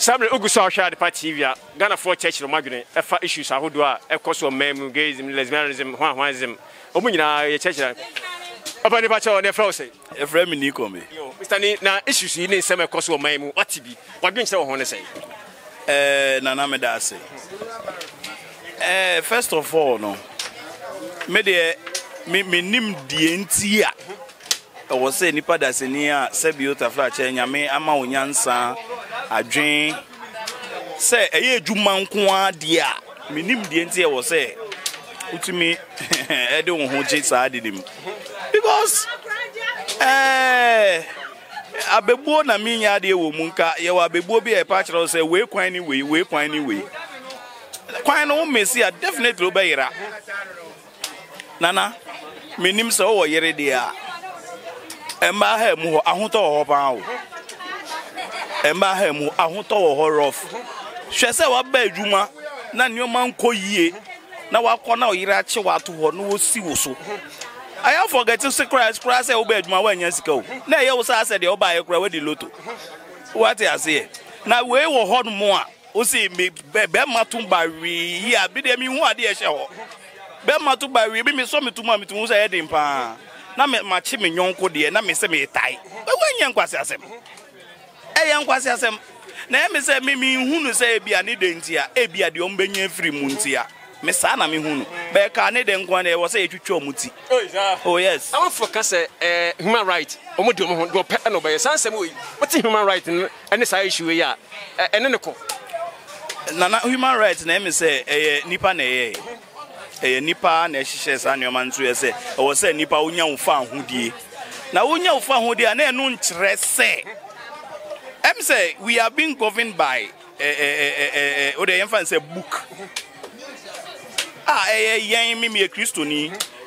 Sabre Ugusa share party via Ghana for church no madwene efa issues ahodo a ekoso mem gayism lesbianism hwanhwanism omunyina ye church na abani ba cha on e frose e frame me ni come Mr. Ni na issues yi ne nsem ekoso mem what bi wadwen kire wo ho ne sei nana me da say first of all no me de me nim die ntia e wo say nipa da se ni a sebiota fra cha nyame ama onyansa adwen say eye edwuma nko ade a menim die ntia wo say utumi ede wo ho je sa ade nim because abebuo na minya ade wo mu nka ye wa abebuo bi e pa kire say we kwan ni we kwan no mesi a definitely obeyira nana menim say wo yere de a emba ha mu ho ahoto ho pa o emba ha mu ahoto ho rough hwe say wa ba adwuma na neoma nko yie na wakọ na oyire ache wato ho no wosi wo so I have forget to say Christ say obey adwuma wa nya sika o na ye wo say de oba ye kura we de loto what I say na we wo ho no mo a o say me be matum ba wi here bi de mi hu ade ye hye ho be matum ba wi bi mi so metum say e dem pa na me machi me nyonko de na me se me tai we nya nkwase asem nkwase asem na me se me hunu say bia ne de ntia e bia de ombenya free mu ntia me sa na me hunu be ka ne de nkwa na e wo say etwitwa omuti oh yes I focus human right omodo mo do pe no be sansem we what human right and say issue ya ene ne ko na human right na me say nipa na nipa na ehihye sa neoma ntu ye say e wo say nipa onya ufa ahudie na onya ufa ahudie na enu nkyere say say we are being governed by o de yemfa say book yen me Christoni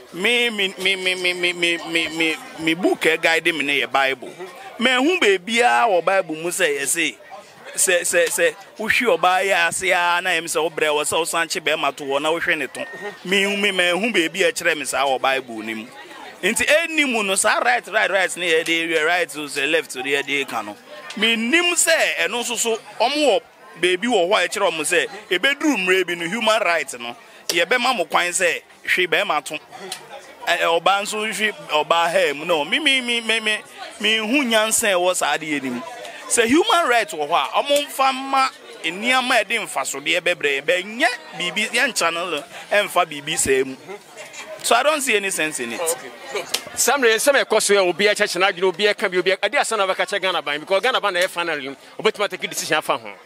me book guide me na Bible me hu bebia wo Bible mu say say wo hwe oba ya ase ya na em say wo bre wo say wo sanche be ma to wo na wo hwe ne to me hu bebia kire me say wo Bible nim nti enimu no sa right na ye dey right to say left to the dey kan no me nim say eno so omo baby wo ho e kire omo say e bedru mre bi no human right no ye be ma mo kwan say hwe be ma to oba nso hwe oba ha mu no me hu nyansa e wo sa de enim say human right wo ho a omo mfa ma eniama e de mfa so de bebre be nya bibi yan channel emfa bibi say mu so I don't see any sense in it. Okay. Some course will be a church and you will be a can be a dear son of a catcher Ghana Ban because Ghana Ban a finally automatic decision for home.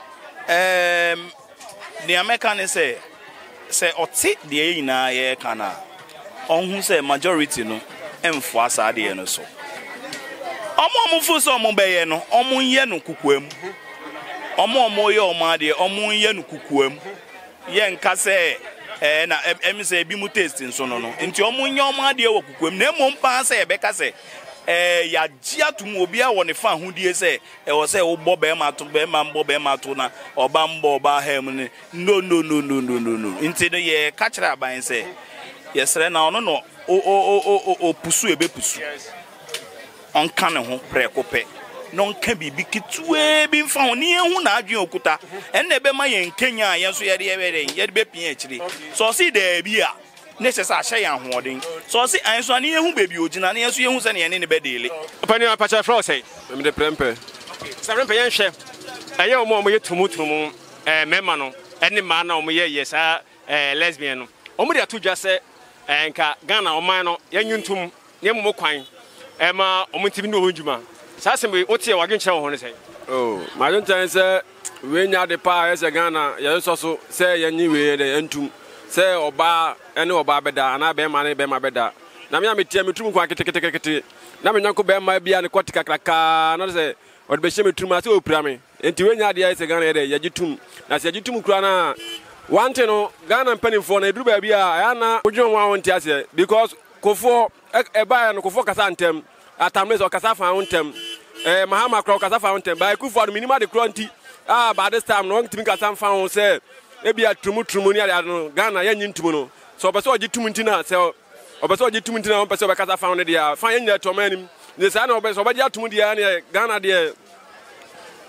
The American say or take the na ye kana on who say majority no enforce ade no so. Omo fu so omo be ye no omo ye no kukuam. Omo ye omo ade omo ye no kukuam. Ye nka say na em say bi mu taste nso no nti omunye omade wo kukwem na emom pa say e beka say ya gia tum obi a wo ne fa hodie say e wo say wo bo be ma to na oba mbo oba ha mu ne no nti no ye ka kire aban say yesre na ono no o pusu ebe pusu on kan ne ho prekope non kan bibi kitwe bi mfa ho ne hu na adwen okuta enne be ma ye nkenya ye so ye de be pia akiri so si da bi a ne se sa hye yan hoden so si an so ne hu bebi ogina ne so ye hu se ne ne be dele pani ma pacha fro say me de prempe okay sa prempe ye hwe aye omo ye tumutumu mema no enne ma na omo ye sa lesbian no omo de atodwa se nka Ghana oman no ye nyuntum ne mo kwan ma omo ntimi no honjuma Sasa we otie wagin che ho ne sei. Oh, ma don tan se we nya de pa e se Ghana ye so se ye nyi we de entum. Se oba ene oba beda na be ma ne be ma beda. Na me ametia metum kwa kete. Na me nyanko be ma bia ne kwatika kraka na se o de be hye metum ase opira me. Enti we nya de ye se Ghana ye de ye gitum. Na se gitum kura na one thing no Ghana mpanimfo na eduru ba bia ya na odwon wa won ti ase because kofo e ba no kofo kasa ntem atamres o kasa fa wontem mahama kro kasa fa wontem ba kufu minimum de kronti by this time no ntimi kasa fa won say e bia trumu ni ade no Ghana ya nyintumu no so obeso ogitum ntina se obeso ogitum ntina on pese kasa fa won de ya fa ya nyina to manim ne sa na obeso obaji atum de ya ne Ghana de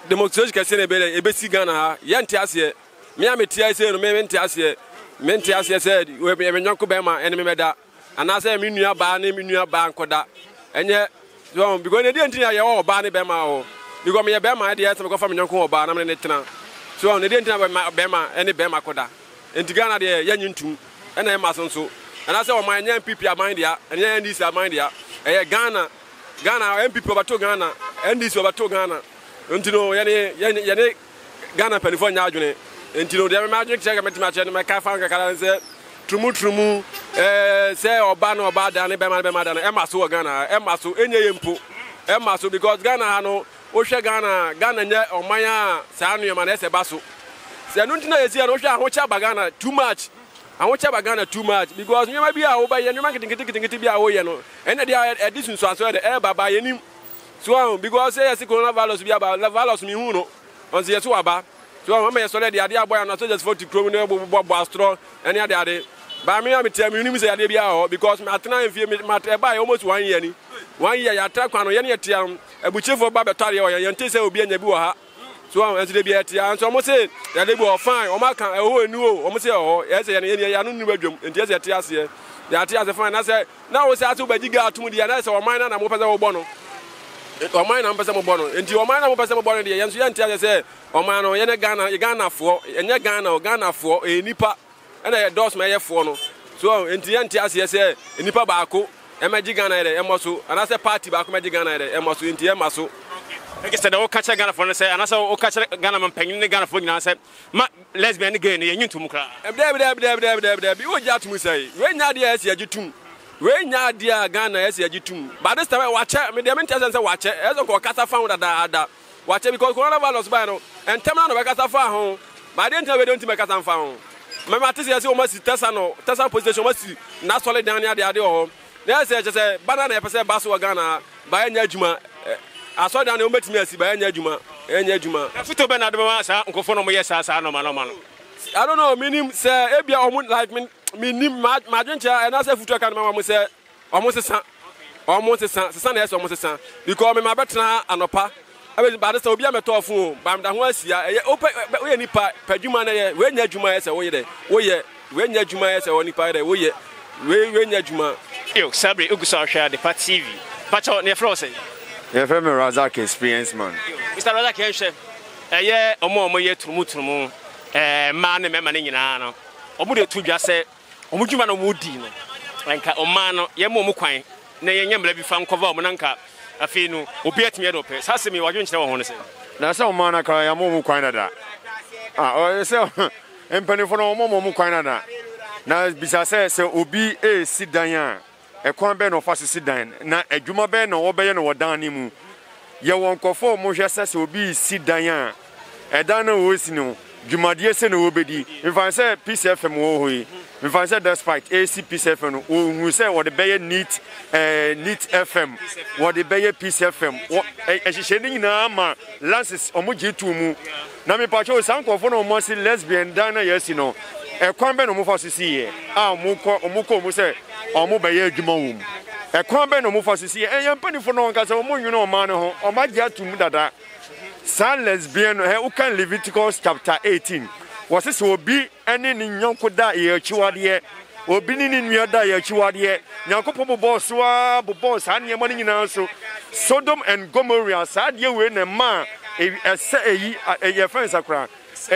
demonstration kɛse ne bɛlɛ ebesi Ghana ha yɛnte aseɛ me a metia sɛ no mente aseɛ sɛ me nyɔnko bɛma ɛne me mɛda anaasɛ me nua baa ne me nua baa nkɔda ɛnyɛ so because ne deɛ ntina yɛwɔ ɔbaa ne bɛma o because me yɛ bɛma deɛ sɛ mekɔfa me nyɔnko ɔbaa na me ne tena so ne deɛ ntina bɛma ɛne bɛma kɔda enti Ghana deɛ yɛnyi ntum ɛna ɛma so nso anaasɛ ɔman ɛnyɛ MPP aman deɛ ɛnyɛ NDC aman deɛ ɛyɛ Ghana MPP ɔbɛto Ghana NDC ɔbɛto Ghana enti no yɛne Ghana panifo nya adwene enti no deɛ me adwene kyerɛ metema kyerɛ no mɛka fa nkakara sɛ trumu sɛ ɔba no ɔba da ne bɛma da no ɛma so wɔ Ghana ɛma so ɛnyɛ yɛ mpo ɛma so because Ghana ha no wohwɛ Ghana nyɛ ɔman a saa nneɛma na ɛsɛ ba so sɛ no ntina yɛsi no wohwɛ ahokyɛ aba Ghana too much because nneɛma bi a wobɛyɛ nneɛma nketenkete bi a woyɛ no ɛnɛ deɛ ɛde sunsuaso ɛde ɛbaba yɛnim so because sɛ yɛsi coronavirus bi aba virus mi hu no ɔnsi yɛso waba so mama yɛ sɔlɛ deɛ ade abɔ ya no so just for to chrome no bɔ astro ɛne ade ba me ametia me nim sɛ ade bi a hɔ because me atena mfie me ɛba yɛ almost 1 year ni 1 year yɛ atra kwa no yɛ ne yɛtia abuchefo ba bɛtɔre yɛ yɛnte sɛ obi anya bi wɔ ha so ɛnso de bi ɛtia nso ɔmo se yɛde bi wɔ fine ɔmo aka ɛhɔ enu o ɔmo se ɛhɔ yɛsɛ yɛ no nu badwam enti yɛsɛ ɛtia aseɛ yɛatia ase fine na sɛ na wo sɛ ate wobɛgyi ga atom deɛ na sɛ ɔman na mo pɛ sɛ wobɔ no ɔman na mo pɛ sɛ mobɔ no enti ɔman na mo pɛ sɛ mobɔ no deɛ yɛnso yɛntia sɛ ɔman no yɛne Ghanafoɔ ɛnyɛ Ghanafoɔ ɛyɛ nipa ɛna yɛ dɔs ma yɛfoɔ no so enti yɛntia aseɛ sɛ nipa baako ɛmɛgye Ghana yɛ ɛmɔ so anaasɛ party baako mɛgye Ghana yɛ ɛmɔ so enti ɛma so okay said o catch Ghana for say anaasɛ o catch Ghana man panyin ne Ghana for nyina sɛ ma lesbian ne gay ne yɛnyi ntum kra bi wo gya tum sɛ we nya de ɛsɛ agitum we nya de a Ghana ɛsɛ agitum but this time wakyɛ me de mente sɛ wakyɛ ɛsɛ ko kasa fa ho dada wakyɛ because coronavirus by no ɛntɛm na bɛkasa fa ho but de ntɛ we don't make kasa fa ho mama te sɛ o ma si tesa position ma si na solid down ade wɔ na ɛsɛ banana ɛpɛ sɛ ba so wɔ Ghana ba nya adwuma aso da na o metimi asi ba enya adwuma na futo be na de ma sa nkofo no mo ye sa no ma no I don't know minim say ebia omo like minim ma dwencha na say futo kan ma mo say omo sesa na yes omo sesa because me ma betena anopa abi ba de say obi ameto fun ba mda ho asia we ye nipa padwuma na ye we nya adwuma ye say wo ye de wo ye we nya adwuma ye say wo nipa de wo ye we nya adwuma yo Sabri ugusa hwa de Pat TV pacho ne fro say yeah, from Razak experience man. Mr. Razak Henshe, omo ye turumu man ne mema ne nyina no. Omo de tu dwa se omo dwuma no mo di no. Nka oman no ye mo kwan na ye nyamla bi fa nkova omo nanka afi no obi atime do pe. Sase mi wadwo nkyere wo ho no se. Na se oman na ka ya mo kwan dada. O se empanifo no mo kwan dada. Na bisa se obi si dan a ekwan be no fa sisi dan na adwuma be no wo be ye no wodan ni mu ye won kofo mo hwe se obi si dan a edan na wo si no dwumade se no wo bedi mfa se Peace FM wo hoyi mfa se despite AC Peace FM no wo hu se wo de be ye neat FM wo de be ye Peace FM ehihye ni nyina ma lances omo jitu mu na me pa cho san kofo no mo si lesbian dan na ye si no ekwan be no mo fa sisi ye omo se omo be ye adwuma wom ekwan be no mo fa sisi ye yempanifo no nka se omo nwene o man ho o ma gya tum dada san lesbian u kan Leviticus chapter 18 was se obi ene ni nyonko da ye chiwade obi ni nua da ye chiwade nyankopɔ bobɔ so a bobɔ sa ne ma nyina so Sodom and Gomorrah sa de we ne ma ese ye friends akra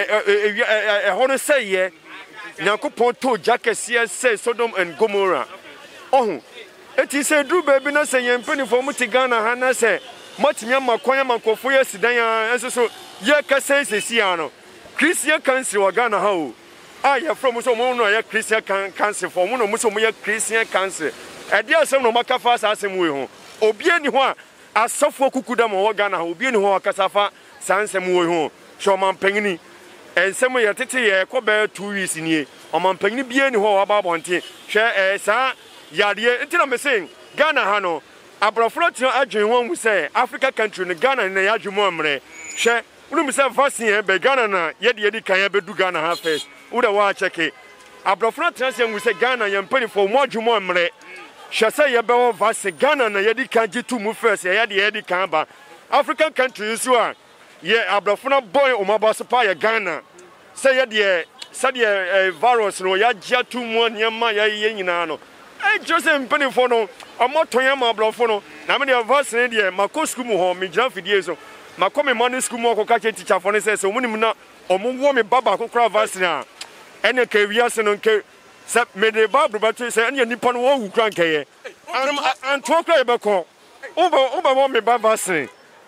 hono say ye nyankopɔ to jakesia say Sodom and Gomorrah oh eti say dru baby na say yempanifo mu ti Ghana ha na say matime makwan mankofo ye sidan ya enso so ye kase sesi ano Christian council wa Ghana ha o ye from so mo no ye Christian council for mo no mo so mo ye Christian council e dia asem no makafa sa asem we ho obi ani ho a asofo kukuda mo wo Ghana ha obi ani ho akasafa sansem we ho so man pangini ensem ye tete ye ko be 2 weeks nie o man pangini bi ani ho wa ba bonte hwe sa yade ntina me sen Ghana ha no abrofro ti adwen won mu say Africa country no Ghana na ya adwemo amre hwe unu mi say vaccine be Ghana na yedi kan ya bedu Ghana ha first wo da wa check abrofro ti say mu say Ghana ya mpani fo mo adwemo amre hwe say ye be wo vaccine Ghana na yedi kan jitu mu first ya yedi kan ba African country so a ye abrafuna boy o mabasa pa ye Ghana say ye de said virus no ya gia too mu nyama ya ye nyina no Joseph penifo no amoto ya mabrafo no na me de vaccine de mako school mu ho me jan fidie so mako me money school mu ko ka teacher for ne say so munim na omo wo me baba ko kra vaccine a ene ka wiase no nke se me de babru batu se ene nipa no wo wu kra nkeye anto kra be ko oba wo me baba vaccine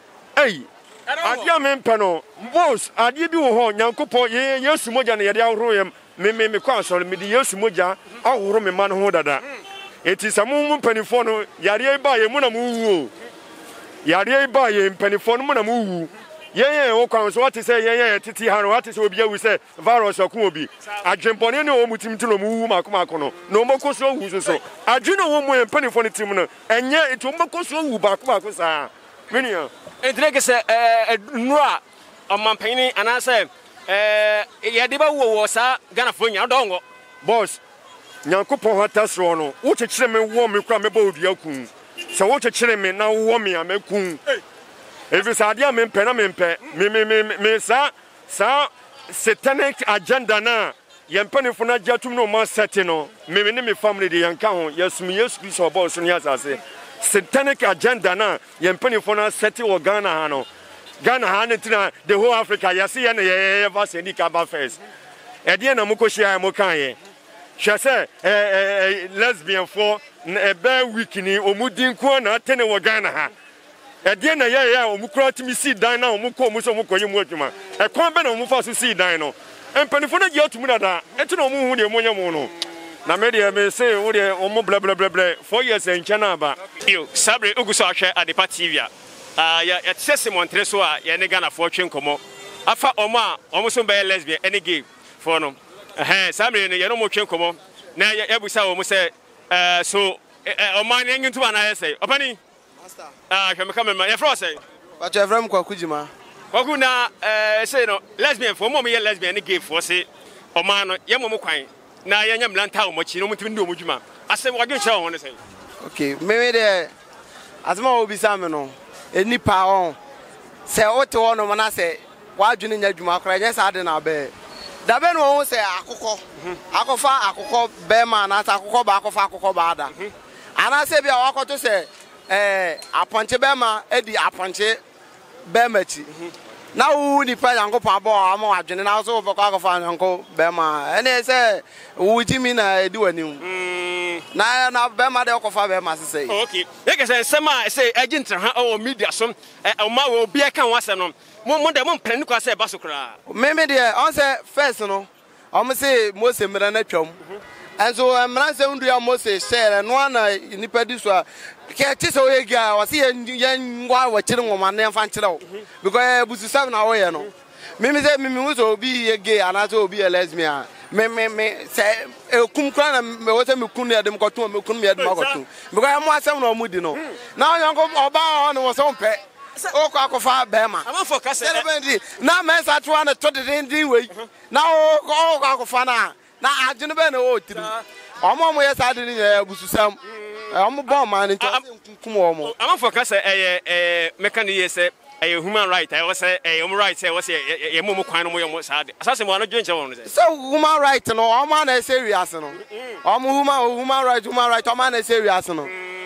adia me mpano boss adia bi wo ho nyankopon yesu moja na ye de ahoro yem me kwa asole me de yesu moja ahoro me man ho dada eti samu mpanifo no yare ba ye mu na mu wu yare ba ye mpanifo no mu na mu wu ye wo kwa so what say ye titi haro what say obi awu say virus akun obi adwempone ne o mutimti no mu wu makoma no mokoso wu so adwene wo mu mpanifo no tim no enye eti o mokoso wu bakoma saa menia Drake say nura omampani anase ye de ba wo sa Ghana fo nya dongo boss nyankopon hatasro no wo chekire me wo me kra me ba odua kun se wo chekire me na wo me amekun evi sa dia me mpe na me mpe me sa satanic agenda na ye mpanifo na jatum no ma sete no me ne me family de yanka ho yesu Kristo boss no yasase satanic agenda na ye mpanifo na sete wo Ghana ha no Ghana ha netina the whole Africa yase ye na ye vaccine di kaba first e de na mukohia mo kan ye hwe se lesbian for ebe week ni omudin ko na tene wo Ghana ha e de na ye omukura timi si dan na omuko omuso omukoyi mu adwuma e kon be na omufa so si dan no empanifo na je atumu dada eti na omu hu de monya mu no na me de me say wo de omu bla 4 years encha na ba yo sabre oguso ahwe Adepa TV ya tsese montre so a ye ne Ghana fo twenkomo afa omo so be lesbian any gay for no sabre ne ye no mo twenkomo na ya busa omo say so oman ne nyuntu ana ye say opani master hwe me ma ye fro say but you from kwakujima kwaku na say no lesbian for mo ye lesbian any gay for say oman no ye mo kwan na ye nyam lanta omo chi no mutimi ndo omo djuma asem wage ncha won ne say okay me de asema obi sam no eni pa on se ote wono mana se wadwene nya dwuma akora nya sa de na be da be no ho se akokọ akokọ be ma na sa akokọ ba akokọ ba da ana se bia wakoto se aponche be ma edi aponche be machi na wu ni pa yanko pa bo ama wadwene na so boko akokọ yanko be ma ene se wu jimi na edi wani na be ma de okofa be ma se okay yeke se sema se agent ha o media so o ma we obi aka wase no mo de mo mpani kwa se ba so kra me de on se first no o mo se Mose mra na twam enso mra se ndu ya Mose share no na nipa di so a ke ti se o ye ga o se ye ngwa wa kire ngoma na fa nkire o because busu 7 na o ye no me se me so obi ye gay ana so obi ye lesbian me se kum kra na me wo se me kun ya dem ko to me kun me ya dem ko to because mo asem na o mudi no na onyanko oba o no wo so mpe o ko akofa be ma am for kase na me sa to na to de we na o ko akofa na agene be na o tiri omo mo ye sa de ni bususam omo bon man nti kum omo am for kase mechanic ye se human right I was human right say was ye mo kwan no mo ye mo sa de asase mo no dwenche won say so human right no omo na serious no omo human right omo na serious no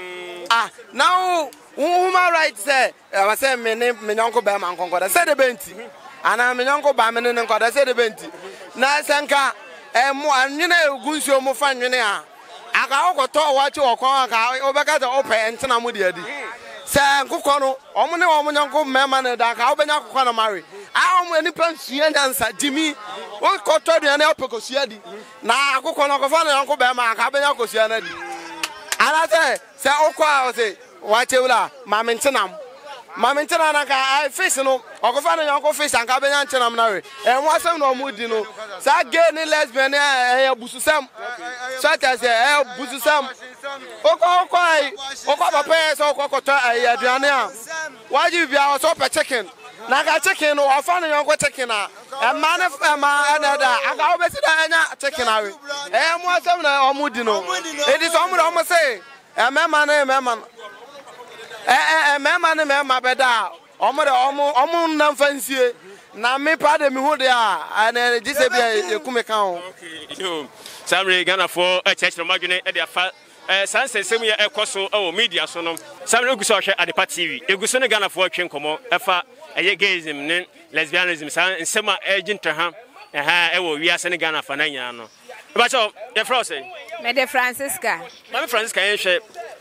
now human right say I say me nyanko ba man konkoda say de benti ana me nyanko ba me ne konkoda say de benti na senka mo anwene egunsuo mo fa nwene a aka okoto wachi okon aka obeka de ope entena mo de adi se nkukọ no omo ne omo nyanko mema ne da aka obenya kokọ na mari a omo ani pansua dansa jimi okoto de na opekosua di na akukọ no kofa na nyanko ba ma aka obenya kosua na di ana se okwa o se wachewula mamintenam na ka fish no okofa na nyanko fish anka benya ntenam na we mo asem na omudi no sa gay ni lesbian bususam so ta se bususam okwa papa so okoto aduane a waji bia o so pe chicken na ka chicken no ofa na nyanko chicken a ma na da aka obesi da anya chicken awe mo asem na omudi no edi so omo say mema na mema mema beda omo na fancy na me pa de me ho de and this be e kume kan o. Okay. Yo. Samre Ghana for church no madwene e de afa sansesem ya ekoso o media so no. Samre oguso hwe Adepa TV. Eguso ne Ghana for twen komo efa eye gayism ne lesbianism nsema ejinta ha ewo wiase ne Ghana fa na nya no. Ba cho ye fro say me de Francisca. Mama Francisca yen hwe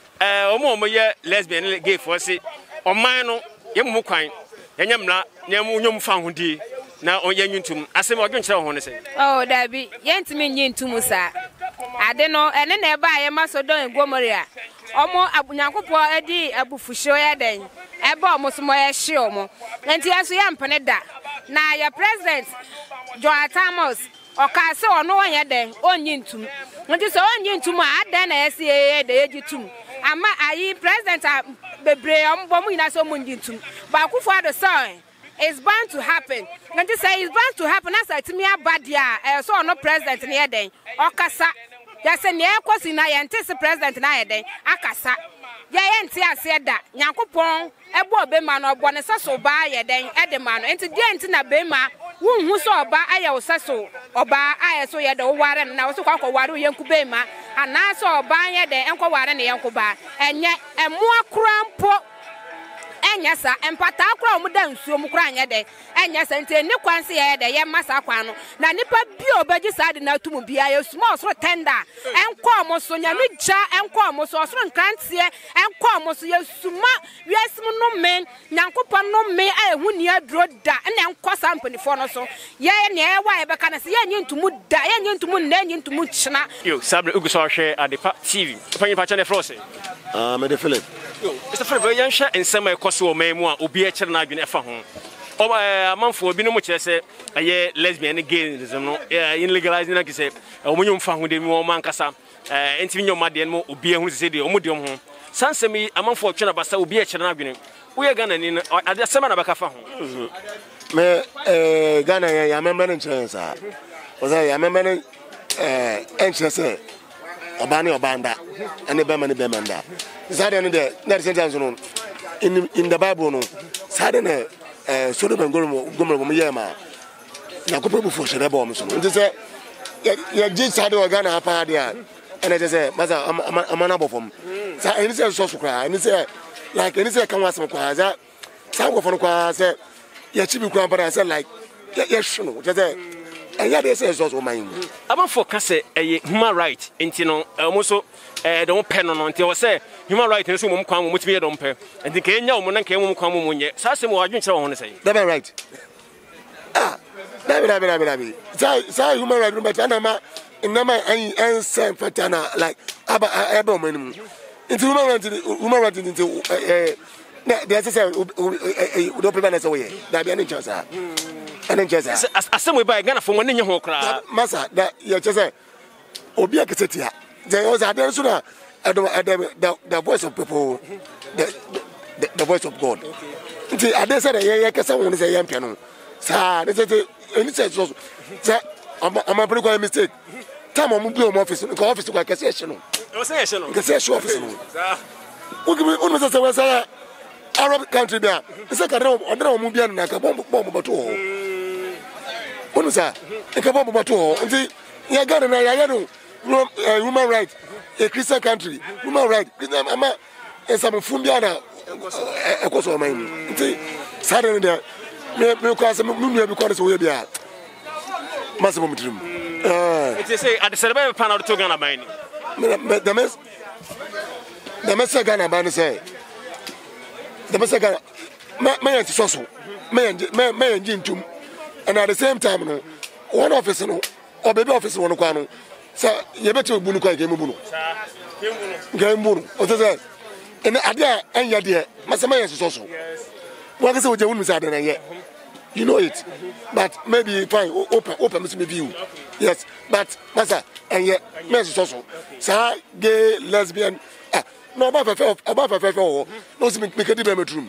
omo ye lesbian gay for say oman no ye mu kwan yenyamla ne mu nyom fa hodi na onye nyuntum asem odwen kire ho ne say Oh dabi yentimi nyintum sa ade no ene na eba aye masodon egomoria omo abunyankopo edi abufuhyo ya den eba omo somo ye hye omo enti aso ya mpene da na ya president John Thomas okase ono onye den onyintum enti so onyintum ade na yesi ye de yegitum ama ayi president bebre ombo mu ina so onyintum ba kufu ado say it's bound to happen. And to say it's bound to happen as I to me bad ya so no president near den okasa ya se ne ekosi na ya ntese president na ya den akasa ya enti ase da Nyankopon ebo obema na obo ne seso ba ya den edema no enti die enti na bema wunhu so oba aya wo seso oba aya so ya de ware na wo so kwakọ ware yenku bema ana so oba ya den enko ware ne yenku ba enye emo akrampo enyasa empata akra omuda nsuo mu kra anya de enyasa nte ni kwanse ye de ye masa kwan no na nipa bi obaji sade na tumu bia ye small so tender enko omo so nyame gya enko omo so so nkrantie enko omo so ye suma wiasem no men Nyankopon no me ayehu ni adro da na enko sampani fo no so ye ne e wa ye beka na se ye nyintumu da ye nyintumu na nyintumu china yo Sabre uguso hwe Adepa TV fanyi pa chane frose me de Philip yo Mr. Philip yan hye ensema ekoso o memu a obi e kire na adwene efa ho amanfo obi no mo kire se aye lesbian gayism no in legalizing na kise omunyo mfa ho de mi o mankasa enti nyo made no obi ehunu se de omudi ho sansemi amanfo twena basa obi e kire na adwene wo ye Ghana ni ade sema na baka fa ho me Ghana ya member no chensa o say ya member no enchese obani obanda ene bema ne bema nda zade no de na sentence no in the Bible no zade ne Sodom and Gomorrah yema na ko pebu fo shere ba o so nti se ya ji zade o Ghana apa dia ene je se maza amana bofom sa eni se so kra eni se like eni se kan wasem kwa za sa go fo kwa se ya chibi kwa para se like ya shunu je se enya de se so man amanfo ka se human right enti no omoso don't pen on until say human right in some kwan mo timi don't pay and the Kenya mo na kan mo kwan mo nye sa se mo adwun kire ho ne say that right dabi say human right but anama inama an sen fatana like aba mo nim into human right into there say do prevent us away dabi an chance an chance asem we buy Ghana for money nye ho kra masa that you say obi akesetia there was there so the voice of people the voice of God nti ade say ye kesa won say yam piano sa they say any say so say am pretty quite mistake time am bi o office ko office ko kesa ye no o say ye no kesa ye office no o give me on say we say Arab country there say ka odra mo bia na ka bomb bato onu sa ka bomb bato nti ya Ghana na ya no human right a Christian country human right ama some fundiana ekoso man nti sare ne me ko asem nunu bi ko so we bia masimo mutrim it say at the celebrate panel to Ghana ban the mess Ghana ban say the mess Ghana me so me njintum and at the same time no one office no or baby office one kwano sa yebete bunu kwa game bunu o say en ade anya de masema yes so yes what say we je wonu say ade na ye you know it but maybe fine open me view yes but masa anya me so sa gay lesbian no ba fe no se me kedi be metrum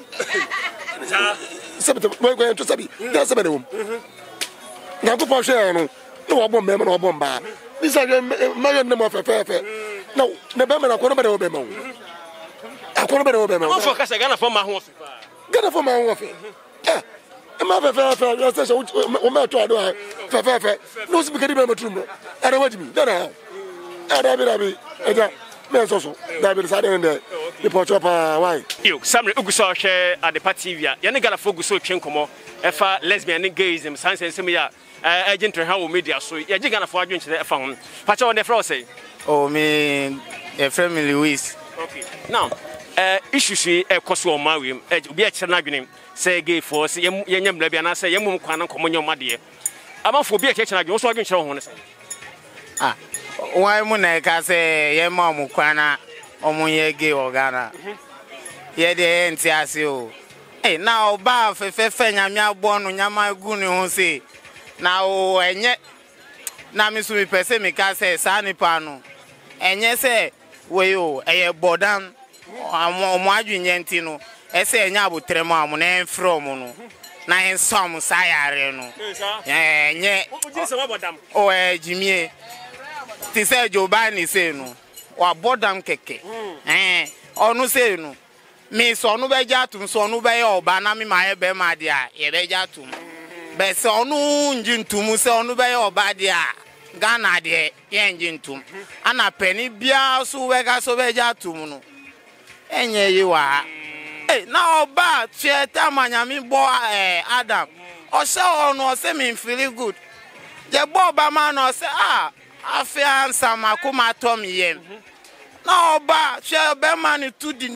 sabete mo ko to sabi da sabe de na go pa hwe no no obom me no obom ba this is my name of fefe no ne be me na ko no be de obema o akoro be de obema o focus Ghana for ma ho Ghana for my wife. I'm a fair, your session, my daughter, fair, no speaking about my room. I don't want me. Then I will. Also, that will start in the portrait. Why? You, some Uguso share at the party. You got a focus so chinkomo, lesbian and gayism, science and similar agent how media. So you're going to forge into the phone. Patch on the floor say. Oh, me, a family Louis. Okay. Now, issues a cost of Mariam, be a chanagin, say gay force, young Lebiana, say young woman, common your mother. I'm off for be a kitchen. I also can show one. Ah, why Muneka say, your mom, Kwana, or Munye gay or Ghana? Ye the NTSU. Hey, now, Bath, if a fan, I'm born on Yama Guni, who say, now, and yet, Namisu Pesemica say, Sani Pano, and yes, say, well, a bodan, I'm watching Yentino, I say, Nabu Tremam, and from Nine some Sayareno. And yet, oh, Jimmy. Ti say Jobani say no wa bodam keke onu say no me so no be jatum so no be oba na me ma be ma dia ye be jatum be so no njintum say onu be oba dia Ghana de ye njintum ana pani bia so we ga so be jatum no enye yi wa na oba tie tamanya mi bo Adam o say onu o say me feel good je bo oba ma no say Afian Samakuma Tom Yem. No, but shall be money to din.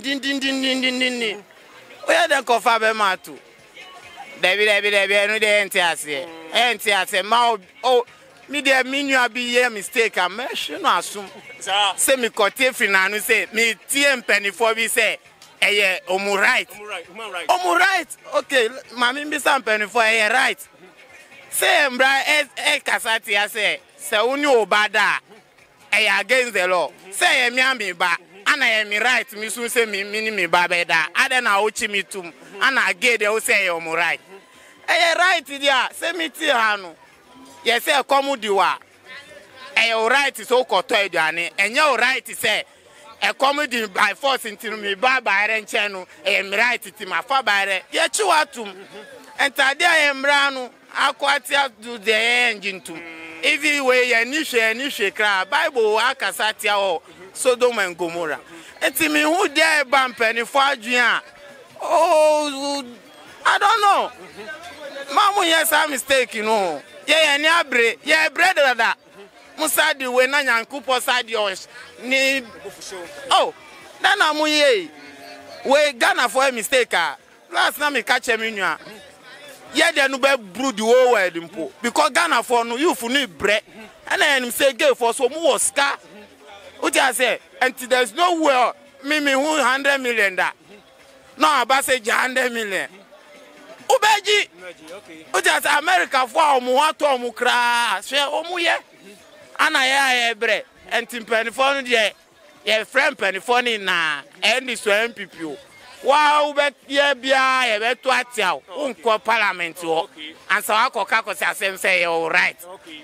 Where the coffee be matu? David, no, the NTS, Mao, oh, media menu be ye mistake. I mention assume. Semi cote finanu say, me TM penny for we say, omu right. Okay, mammy, be some penny for a right. Say, Mbra, Casati, I say. Say uni obada against the law. Say me ba ana me right me so say me ba beda. Ada na ochi me tum. Ana get dey say you right. Right dia say me ti hanu. Ye say come diwa. Right so koto aduane. Enye right say e come di by force until me ba re nche no me right ti ma fa ba re. Ye chi watum. Enta dia emra no akwati do the engine tum. If you were a niche crab, Bible, Akasatia or Sodom and Gomorrah. And to me, who dare bump any for Adrian? Oh, I don't know. Mamma, yes, I'm mistaken. No, yeah, and bread, yeah, bread that. Musadi, when I am Cooper side yours. Oh, then I'm ye. We Ghana for a mistake. Last time I catch a minion. Yeah, they no be brood the whole world because Ghana for no you for need bread. And then say gay for some more scar. What I say, and there's no way me who 100 million that. No, about say 100 million. Ubeji. What I say America for omuato omukra. Share omuye. Ana ya bread. And tim penny for the friend penny for na and this MPP. Wow, but yeah, be to atia, unco parliament, and so I could say, all right.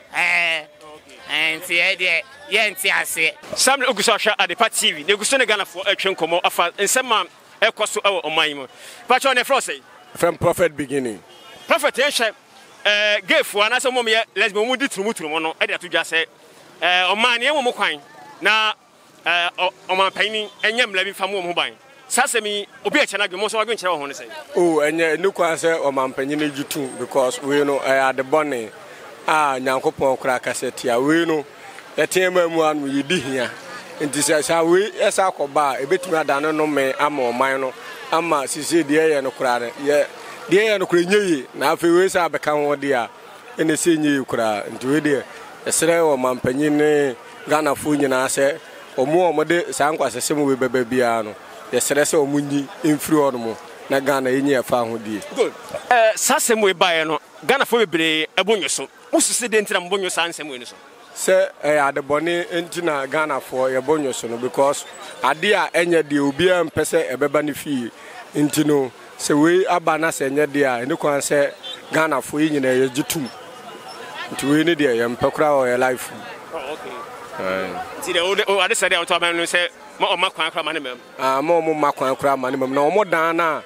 And see, I say, some Ugusasha at the party TV, the Gusana Ghana for action come off, and some man, a cost to our Omaimo. But on the frosty from prophet beginning. Prophet, gave for an answer, let's be moved to Mutumono, I to just say, O man, young Moquine. Now, on my painting, and young levy from mobile. Sasemi obi a chana gmo so wa gwenche ho ne say oh enye nukwa say o mampanyine jutu because we know at the bonne nyankopon kra kasetia we know etem mu anu yidi hia enti say we esa akoba ebetumi adane no me ama oman no ama sisi de ye no kra ne ye de ye no kra nyeyi na afi we say abeka ho de a ene se nyeyi kra enti we de esere o mampanyine Ghana fu nyina say omo de sankwasese mu we beba bia no yes, that's all Mundi in Fruormo, Nagana in your family. Good. Sassam we buy no Ghana for a bonus. Who's the dent and bonus answer? Sir, I had the bonnet into Ghana for a bonus because I dear any the Ubia and Pesse a bebani fee into no. So we are banas and yet dear, and you can say Ghana for in a jutu to any dear and Pokra or a life. Oh, okay. See the other side of the say. More Macron, more Macron, no more Dana.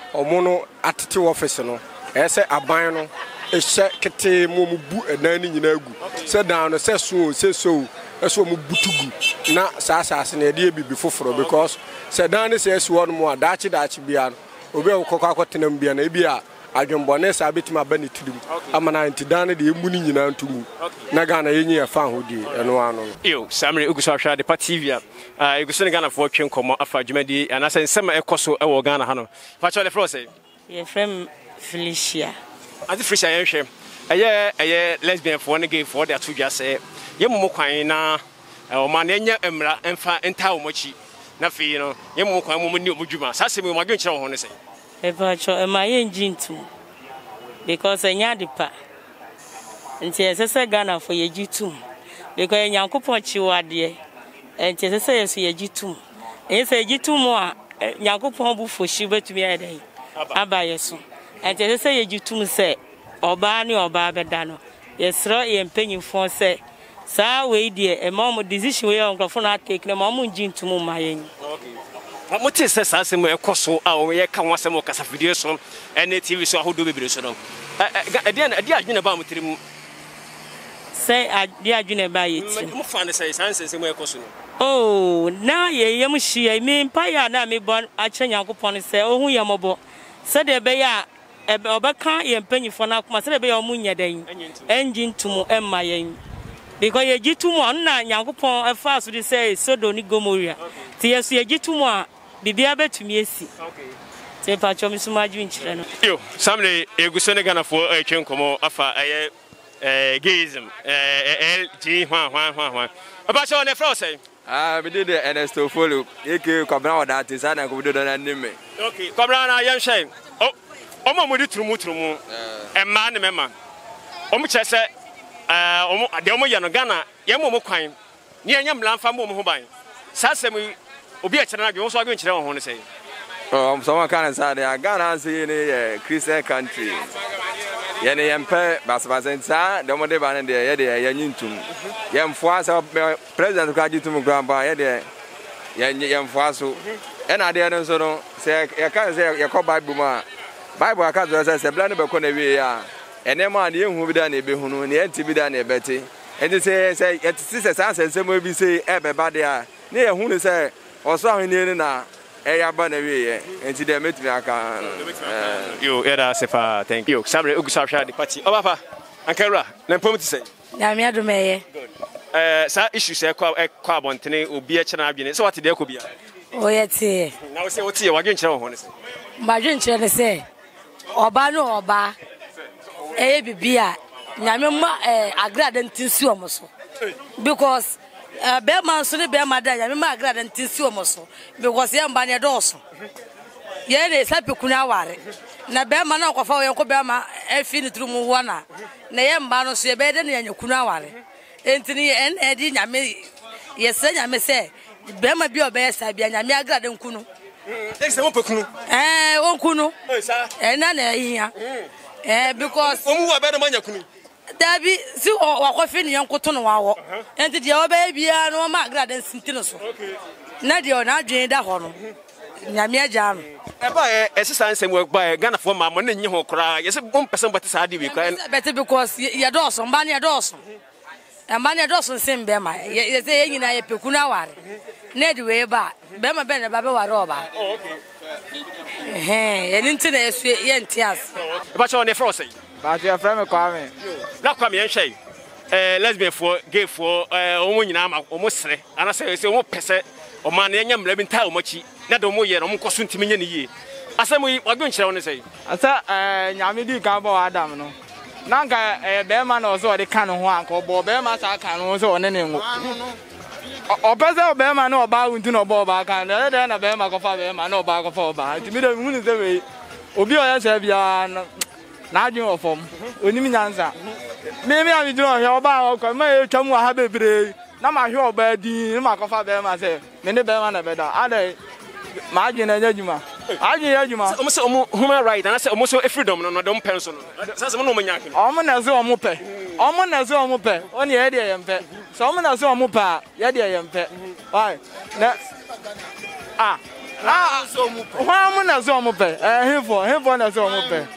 omono atete office no ese aban no ehye kete mo bu edan ni nyina agu se dan no se so eso mo butugu na saasase na de bibi foforo because se dan ne se eso no mo adaachi bia no obi okokọ akotenam bia na bia adwembone sa betima bani tirim amana antidan de emu ni nyina ntumu na Ghana yenyi ya fa hodi eno ano yo Samre uguso ahwa de pativia uguso ne Ghana fo twenkomo afa dwumadi anase nsema ekoso ewo Ghana ha no fa chole fro say ye frem Felicia adi Felicia yenhwe eye lesbian fo ne gay fo de atudwa say ye mumu kwan na o ma na enya emra emfa enta o mochi na fi no ye mumu kwan mumu ni omudwuma sase mu madwen kire ho ne say ebacho ema ye njintu because enya dipa nti esese Ghana fo ye jitum because Nyankopon chiwade nti esese yesu ye jitum ese jitum a Nyankopon bu foshi betumi eden aba yesu nti esese ye jitum se oba ni oba beda no yesro ye mpanyimfo se saa we die ema decision we onkrofo na take na ma njintum ma yen Moti se sase mo ekoso a o ye ka wasem o kasa video so ene TV so ahodo bebere so no ade adwene ba motirim se ade adwene ba yeti mo fa ne se sanse mo ekoso no oh na ye yem hia mi mpa ya na me bon a che Nyankopon se ohun ye mobo se de be ya obeka ye mpanyifo na akoma se de be ya omunya dan enjintum emma yen because ye jitum on na Nyankopon efa so de say Sodom ni Gomorrah ti yesu ye jitum a bibia betumi esi te pa chom sumaju nchire no yo Samre eguso ne Ghana fo twenkomo afa gayism LG hwan aba so ne fro say we did the Ernesto follow eke kwabra oda ati sana ko do na nime okay kwabra na yem hwe omo mo di turumu emma ne mema omo chese omo ade omo ye no Ghana ye mo kwan ne enya mlamfa mo ho ban sasem obi a kire na dwe so agwe kire ho ne say someone can say Ghana say ne Christian country ye ne yempe basabasa de mo de ban de ye de ye nyintum yemfo asa president ka jitum gramba ye de yemfo aso e na de no so no say ye kan say ye ko Bible aka zo say bla no be ko na wi ya ene ma na ehu bi da na ebe hunu na enti bi da na ebete enti say ye tisi say ansem bi say e be ba de a na ye hunu say oso ahun ni na e ya ba na wi ye enti de metumi aka yo era sefa thank you Samre ugusa hwa de party obapa ankara na mpom ti say na me adomeye good sa issue say kwa abontene obi a kire adwene so what de ko bia o yete na we say what ye wadwen kire ho ne say madwen kire ne say oba no oba bibia nyame ma agrada ntinsi omoso because be man so ne be ma da nyame ma agrada ntinsi omoso because ye mba ne doso ye ne sapi kuna ware na be ma na kofa ye ko be ma efi ni turumu wana na ye mba no so ye be de ne nya kuna ware entini en edi nyame ye se nyame se be ma bi obe sa bia nyame agrada nkunu se mo pekunu onkunu na na hia because omu wa be no manya kunu dabi si wakofe ni yankoto no wawo enti de oba bia no ma agrada nsintino so na de na adwen da ho no nyame agya no e ba esisa nsem we ba Ghana fo ma mo na nyi ho kra yesi bom person bete sa de we kra bete because ye doso mba ne doso mba ne doso nsem be ma ye se ye nyina ye pekuna ware na de we ba be ma be ne ba be ware oba ye nti na yesu ye ntias ba cho ne fro say ba je fra me Kwame na Kwame yenhwe lesbian for gay for omo nyina ma omo sere ana say omo pese o ma na enya mra bi nta omo chi na de omo ye no omo koso ntimi nya ne yie asemu yi wadwen kire won say asa nyame di kan bo Adam no nanka be ma na oso de kan ho anka obo be ma sa kan ho so one ne ngo opese be ma na oba untu na oba kan de na be ma ko fa be ma na oba ko fa oba ntimi de hu ni se we obi o ya se bia na adwen ofom onim nyansa me abi dro hwe oba o ko ma e twam wa ha bebre na ma hwe oba di na ma ko fa be ma se me ne be ma na be da ade ma adwen na nyajuma adwen nyajuma omo se omo human right and say omo so freedom no dem penso no say mo no mo nyak omo na se omo pe omo na se omo pe oni ye de ye mpe so omo na se omo pa ye de ye mpe why na Why am I so much? Him na so much.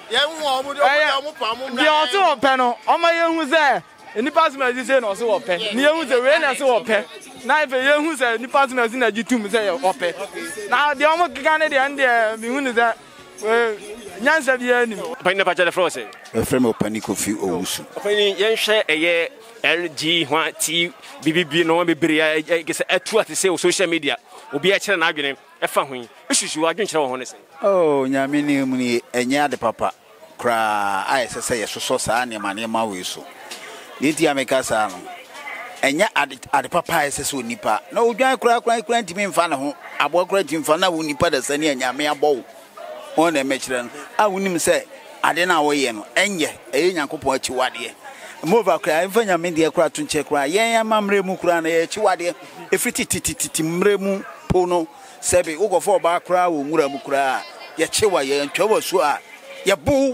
The also panel. On my young who's there. In the past, my decision also open. Near who's the rain as open. Now, if a young who's in the past, my sin, you two say open. Now, the almost Canadian there, the that. Nyansa the enemy. Panya pacha the frozen. A frame of panic of you also. Penny yen share a year LG T BBB no be bria guess a two at the sale social media. Obi a channel arguing a fan. Issues you are going to honest. Oh, Yamini Muni, and ya the papa. Cry, I say, so sani, my name, my whistle. Litia make us and ya at the papa says, Nipa. No, Jan cry, to me in front of him. I walk right in front of Nipa the Sunny and Yamia bow. On the Michelin, I wouldn't say, I didn't know yen, and ye, a young couple at Chiwadi. Move a cry, when you made the crowd to check cry, yeah, mamre mukrana, Chiwadi, if it timremu pono, Sebi, Ugo for bar crowd, Muramukra, ya Chiwa, ya Chowa Sua, ya boo.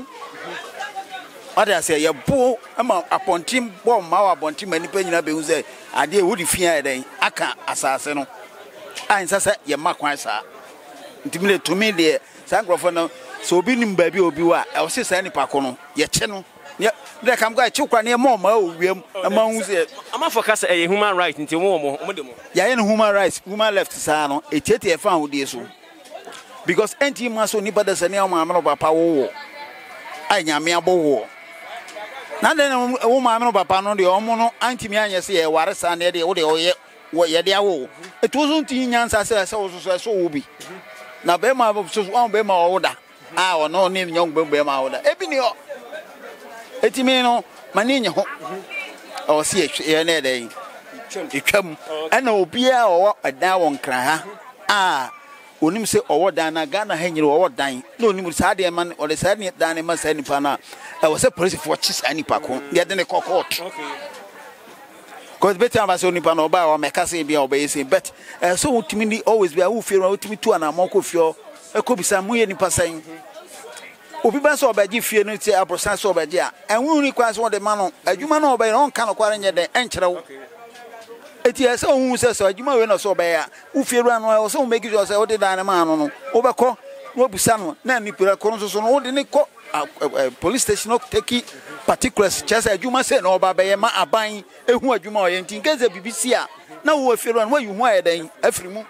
What I say, ya boo, upon Tim Bomb, upon Tim, and Penny Beuse, I did would fear then, I can't assassin. I insist, ya Marquasa. Intimidate to me, dear. Sangrofono so binim baby obiwa e o se sani pakono ye che no ye de kam ga chukwa ne mo ma owiem ama hu se ama focus a human right nti mo de mo ya ye human rights human left sa no e tete e fa ho de so because enti ma so ni bada sani o ma no papa wo anya me abowo na de wo ma no papa no de o mo no anti me anya se ye ware sa ne de wo de o ye de awo e to so nti nyansa se so wo bi na be ma so one be ma order ah no ni nyong be ma order e bi ni o etimi no mani nye ho o si e na dey itwam ana obi a o adan won kran ha ah onim se owo dan na Ghana ha nyire owo dan na onim sa de man o de sa ni dan ma sa nipa na e wo se police for chi sa nipa ko de de ne court because better am so nipa no ba o meka se bia obey say but so ultimately always be who fear ultimately to na moko fio e ko bisa mu ye nipa san obi ba so obaji fie no ti aprosan so obaji a enwu ni kwa so de ma no adwuma no obey no kan no kware nye de enkyere wo eti ese ohun se so adwuma we no so obey a wo fie ru ano o so make sure say wo de dan ma no no wo be ko wo bisa no na ni pira ko so no wo de ni ko police station no take particulars just adwuma say no oba be ma aban ehu adwuma o ye ntin keze BBC a na wo fie ru ano wo yu hu ayedan afiri mu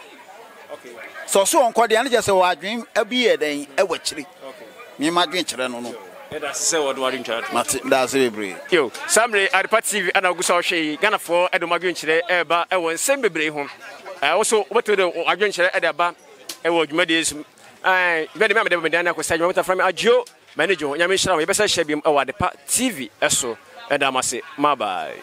so onko de ane just wo adwen abi yedan e wachiri me ma dwen kire no no that's say what we chat that's very yo samre Adepa TV ana gusa hwe Ghana for edoma dwen kire e ba e won sem bebre ho also weto de adwen kire e de ba e wo adwuma de esum be de me de na ko sa adwuma from Ajo manager nyame hira we be sa hye biem e wo Adepa TV eso e da mase ma bye.